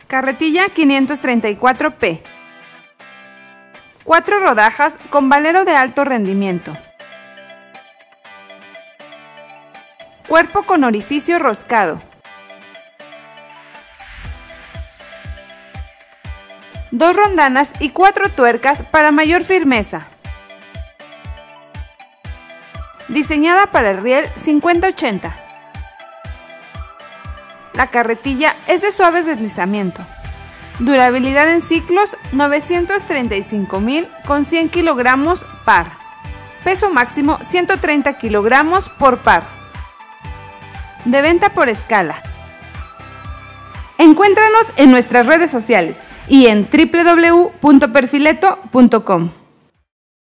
Carretilla 534P. 4 rodajas con valero de alto rendimiento. Cuerpo con orificio roscado. 2 rondanas y 4 tuercas para mayor firmeza. Diseñada para el riel 50-80. La carretilla es de suave deslizamiento. Durabilidad en ciclos 935,000 con 100 kilogramos par. Peso máximo 130 kilogramos por par. De venta por escala. Encuéntranos en nuestras redes sociales y en www.perfileto.com.